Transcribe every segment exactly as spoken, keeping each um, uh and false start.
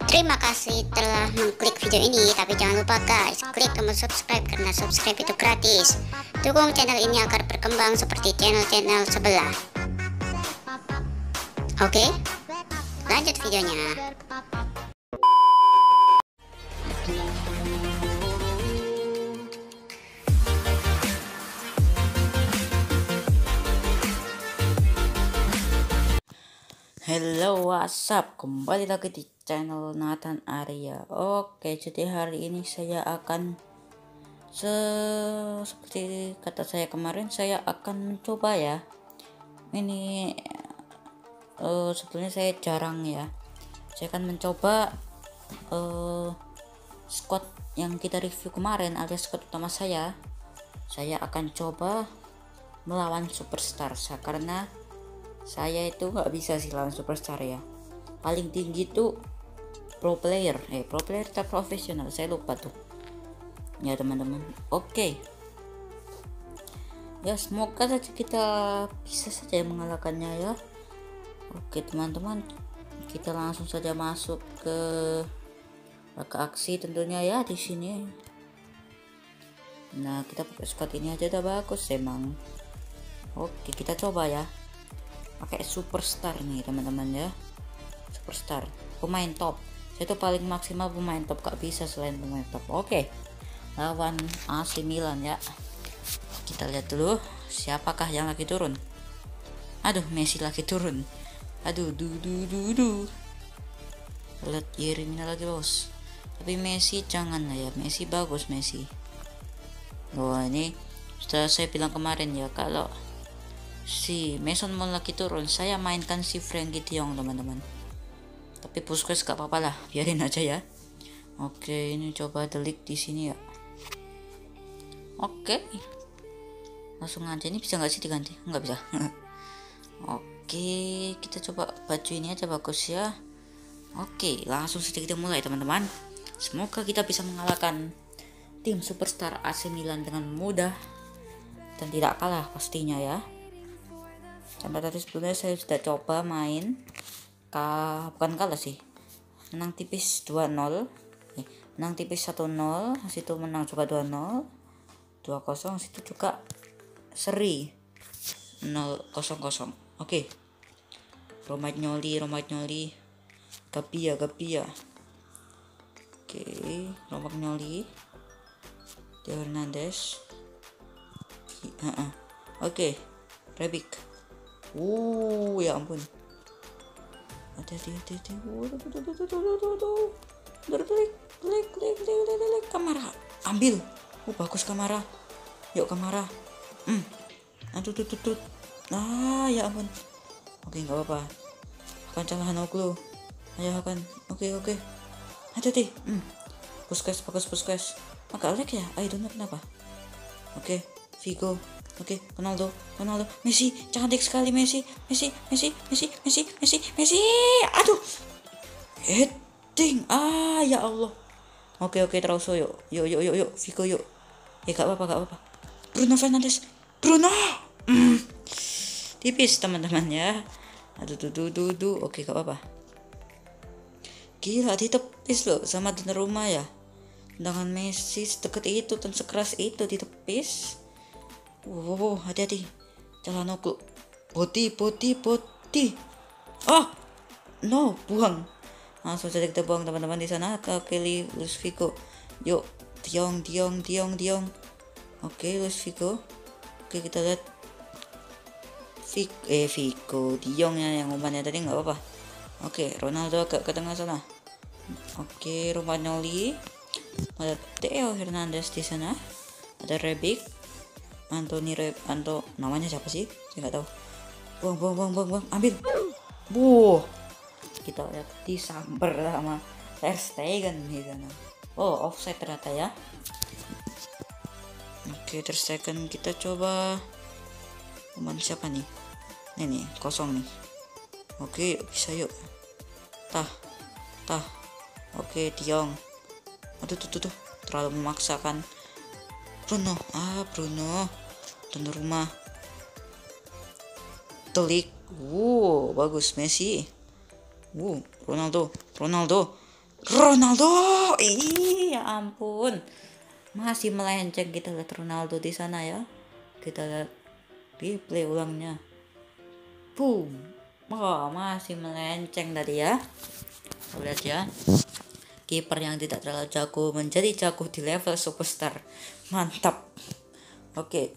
Terima kasih telah mengklik video ini, tapi jangan lupa guys, klik tombol subscribe karena subscribe itu gratis. Dukung channel ini agar berkembang seperti channel-channel sebelah. Oke, lanjut videonya. Hello, WhatsApp, kembali lagi di channel Nathan Arya. Oke, jadi hari ini saya akan se seperti kata saya kemarin, saya akan mencoba ya. Ini uh, sebetulnya saya jarang ya. Saya akan mencoba uh, squad yang kita review kemarin, alias squad utama saya. Saya akan coba melawan superstar karena saya itu nggak bisa sih lawan superstar ya. Paling tinggi tuh pro player, eh pro player tak profesional, saya lupa tuh ya teman-teman. Oke, ya semoga saja kita bisa saja mengalahkannya ya. Oke teman-teman, kita langsung saja masuk ke ke aksi tentunya ya di sini. Nah, kita pakai squad ini aja udah bagus emang. Oke, kita coba ya pakai superstar nih teman-teman ya. Superstar, pemain top. Saya tuh paling maksimal pemain top, gak bisa selain pemain top. Oke, lawan A C Milan ya. Kita lihat dulu siapakah yang lagi turun. Aduh, Messi lagi turun. Aduh, du du du du. Lihat Yeremina lagi bos. Tapi Messi jangan lah ya. Messi bagus Messi. Wah, ini sudah saya bilang kemarin ya, kalau si Mason Mount lagi turun, saya mainkan si Frenkie de Jong teman-teman. Tapi Busquets gak apa-apa lah, biarin aja ya. Oke, ini coba delik di sini ya. Oke, langsung aja. Ini bisa nggak sih diganti? Nggak bisa. Oke, kita coba baju ini aja bagus ya. Oke, langsung saja kita mulai teman-teman. Semoga kita bisa mengalahkan tim superstar A C Milan dengan mudah dan tidak kalah pastinya ya. Karena tadi sebelumnya saya sudah coba main ka, bukan kalah sih, menang tipis dua nol, eh, menang tipis satu nol, situ menang juga dua nol, dua kosong, situ juga seri nol kosong kosong. Oke, Romagnoli Romagnoli Gapia Gapia. Oke, Romagnoli, Theo Hernandez. uh-uh. Oke, Rebic. Uh, ya ampun. Hati-hati, hati-hati. Klik, klik, klik, klik, klik, Kamara. Ambil. Oh, bagus Kamara. Yuk Kamara. Hmm. Aduh, tuh, tuh, tuh. Ah, ya ampun. Oke, nggak apa-apa. Akan Calhanoglu. Ayo akan. Oke, oke. Hati-hati. Hmm. Busquets, bagus Busquets. Agak lag ya. I don't know kenapa. Oke, Figo. Oke, okay, Ronaldo, Ronaldo, Messi, cantik sekali Messi, Messi, Messi, Messi, Messi, Messi, Messi, aduh, heading, ah ya Allah. Oke okay, oke okay, terus yuk, yuk yuk yuk yuk, Figo yuk, ya gak apa-apa gak apa-apa. Bruno Fernandes, Bruno, mm. tipis teman-teman ya. Aduh duh duh duh duh, oke okay, gak apa-apa. Gila ditepis loh sama Donnarumma ya. Dengan Messi sedekat itu dan sekeras itu ditepis. Wow, hati-hati. Calhanoglu. Boti, boti, boti. Oh, no, buang. Langsung saja kita buang teman-teman di sana ke Kelly Luis Figo. Yuk, Diong, Diong, Diong, Diong. Oke, Luis Figo. Oke, kita lihat. Figo, eh Figo, Diongnya yang umpannya tadi nggak apa-apa. Oke, Ronaldo agak ke tengah sana. Oke, Romagnoli. Ada Theo Hernandez di sana. Ada Rebic. Anthony Rep, Anto, namanya siapa sih? Saya nggak tahu. Buang, buang, buang, buang, buang, ambil. Buh, kita lihat disamber sama Ter Stegen di sana. Oh, offside ternyata ya. Oke, Ter Stegen kita coba. Pemain siapa nih? Ini nih, kosong nih. Oke, bisa yuk. Tah, tah. Oke, Diong. Aduh, tuh, tuh, tuh, terlalu memaksakan. Bruno, ah Bruno, Donnarumma, Delik, wow bagus Messi, wow Ronaldo, Ronaldo, Ronaldo. Ih, ya ampun. Masih melenceng. Kita lihat Ronaldo di sana ya. Kita lihat replay ulangnya. Boom. Oh, masih melenceng tadi ya. Lihat ya. Kiper yang tidak terlalu jago menjadi jago di level superstar. Mantap. Oke.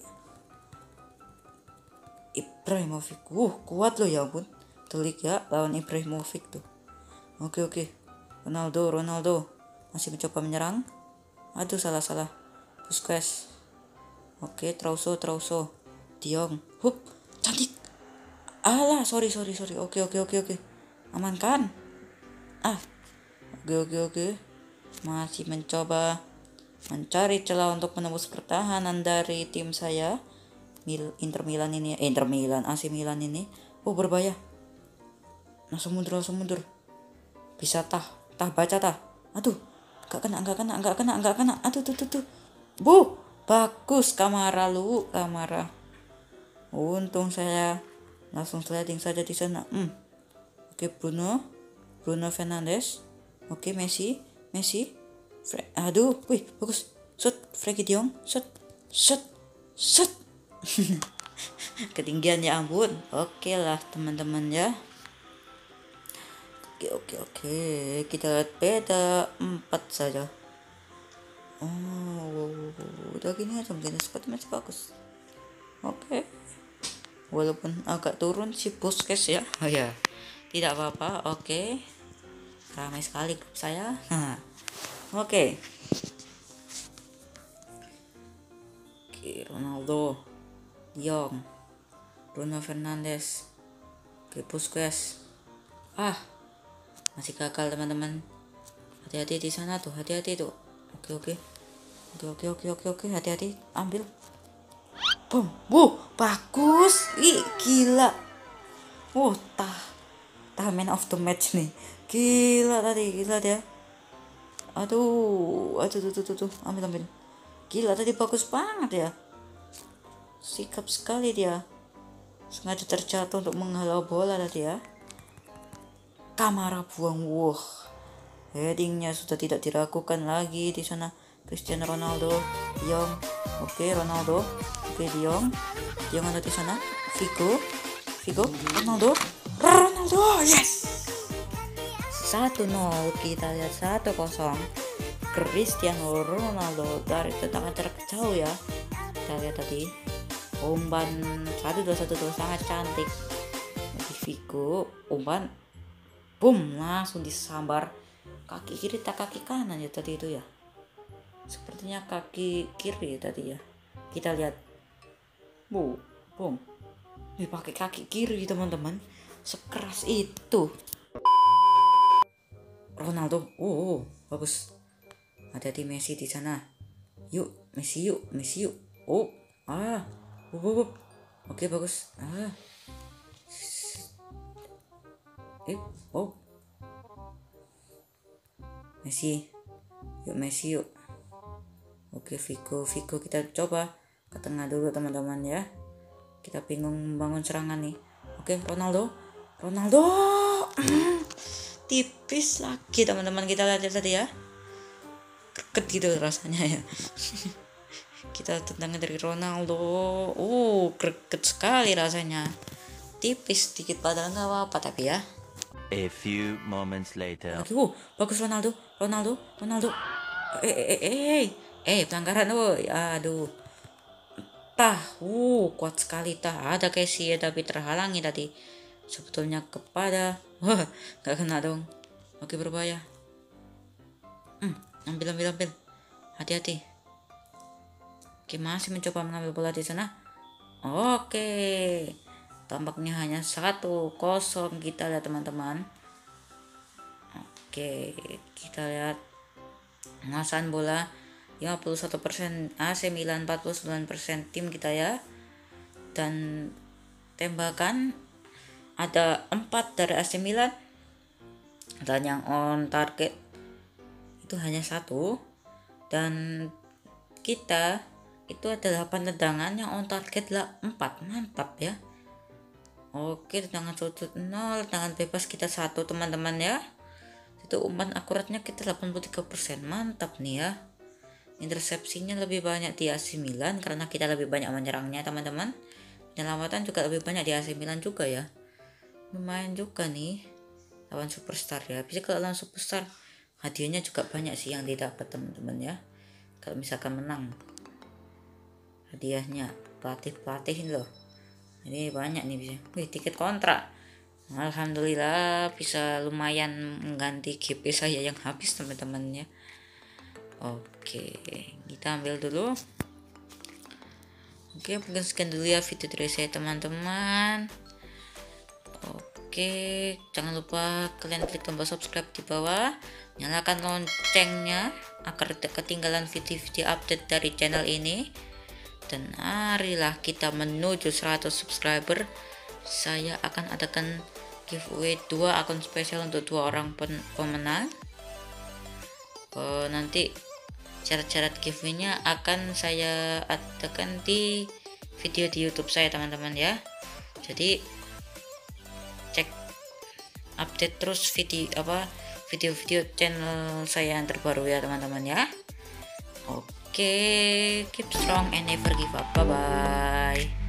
Ibrahimovic. Uh, kuat loh ya ampun. Telik ya lawan Ibrahimovic tuh. Oke, oke. Ronaldo, Ronaldo masih mencoba menyerang. Aduh, salah-salah. Busquets. Oke, Trauso, Trauso. Diong. Hup, cantik. Alah, sorry, sorry, sorry. Oke, oke, oke, oke. Amankan. Ah. Oke, oke, oke. Masih mencoba mencari celah untuk menembus pertahanan dari tim saya. Mil Inter Milan ini, eh, Inter Milan, A C Milan ini. Oh, berbahaya. Langsung mundur, langsung mundur. Bisa tah, tah baca tah. Aduh, enggak kena, enggak kena, enggak kena, enggak kena. Aduh, tuh, tuh, tuh. Bu, bagus Kamara lu, Kamara. Untung saya langsung sliding saja di sana. Hmm. Oke, Bruno, Bruno Fernandes. Oke, Messi, Messi. Fre Aduh, wih, bagus. Shot, Frenkie de Jong, shot, shot, shot. Ketinggian ya ampun. Oke lah teman-teman ya. Oke, oke, oke. Kita lihat beda empat saja. Oh, udah gini aja mungkin sepatu masih bagus. Oke. Walaupun agak turun si Busquets ya. Oh ya. Tidak apa-apa. Oke. Ramai sekali grup saya. Oke. Oke, Ronaldo, Diong, Bruno Fernandes, oke, Busquets. Ah, masih gagal teman-teman. Hati-hati di sana tuh, hati-hati tuh. Oke, oke, oke, oke, oke, oke, oke, hati-hati, ambil. Boom, wuh, bagus, ih, gila. Wuh, tah, tah man of the match nih, gila tadi, gila dia. Aduh, aduh, tuh, tuh, tuh, tuh, ambil, ambil. Gila tadi bagus banget ya. Sikap sekali dia. Sengaja terjatuh untuk menghalau bola tadi ya. Kamara buang, wah. Headingnya sudah tidak diragukan lagi di sana. Cristiano Ronaldo, Diong. Oke, Ronaldo. Oke, Diong. Diong ada di sana. Figo, Figo, Ronaldo. Ronaldo, yes. satu nol, kita lihat satu kosong. Cristiano Ronaldo dari tendangan jarak jauh ya. Kita lihat tadi umpan satu dua satu dua sangat cantik. Di Figo umpan, boom, langsung disambar kaki kiri tak kaki kanan ya tadi itu ya. Sepertinya kaki kiri tadi ya. Kita lihat, boom, boom, dipakai kaki kiri teman-teman. Sekeras itu. Ronaldo, oh, oh bagus. Hati-hati Messi di sana. Yuk, Messi yuk, Messi yuk. Oh, ah, oh, oh, oh. Oke bagus. Ah, eh, oh, Messi, yuk Messi yuk. Oke, Figo, Figo kita coba ke tengah dulu teman-teman ya. Kita bingung membangun serangan nih. Oke, Ronaldo, Ronaldo. Tipis lagi teman-teman, kita lihat tadi ya. Greget gitu rasanya ya. Kita tendangan dari Ronaldo. Oh, greget sekali rasanya. Tipis sedikit padahal nggak apa-apa tapi ya. A few moments later. Lagi, oh, bagus Ronaldo, Ronaldo, Ronaldo. Eh, eh, eh, eh, eh, pelanggaran, oh, aduh. Tah, uh, kuat sekali tah. Ada Casey ya, tapi terhalangi tadi. Sebetulnya kepada, wah, nggak kena dong. Oke, berbahaya. Hmm, ambil, ambil, ambil. Hati-hati. Oke, masih mencoba mengambil bola di sana. Oke, tampaknya hanya satu kosong kita lihat teman-teman. Oke, kita lihat penguasaan bola lima puluh satu persen A C Milan, empat puluh sembilan persen tim kita ya. Dan tembakan ada empat dari A C Milan, dan yang on target itu hanya satu, dan kita itu ada delapan tendangan, yang on target lah empat. Mantap ya. Oke, tendangan sudut nol, tendangan bebas kita satu teman-teman ya. Untuk umpan akuratnya kita delapan puluh tiga persen. Mantap nih ya. Intersepsinya lebih banyak di A C Milan karena kita lebih banyak menyerangnya teman-teman. Penyelamatan juga lebih banyak di A C Milan juga ya. Lumayan juga nih lawan superstar ya. Bisa kalau lawan superstar hadiahnya juga banyak sih yang didapat teman-teman ya. Kalau misalkan menang hadiahnya pelatih-pelatih ini loh. Ini banyak nih bisa. Wih, tiket kontrak. Alhamdulillah bisa lumayan mengganti G P saya yang habis teman-teman ya. Oke, kita ambil dulu. Oke, mungkin sekian dulu ya video dari saya teman-teman. Oke, jangan lupa kalian klik tombol subscribe di bawah, nyalakan loncengnya agar tidak ketinggalan video-video update dari channel ini. Dan marilah kita menuju seratus subscriber. Saya akan adakan giveaway dua akun spesial untuk dua orang pemenang. Oh, nanti syarat-syarat giveaway-nya akan saya adakan di video di YouTube saya teman-teman ya. Jadi cek update terus video apa video-video channel saya yang terbaru ya teman-teman ya. Oke, keep strong and never give up. Bye bye.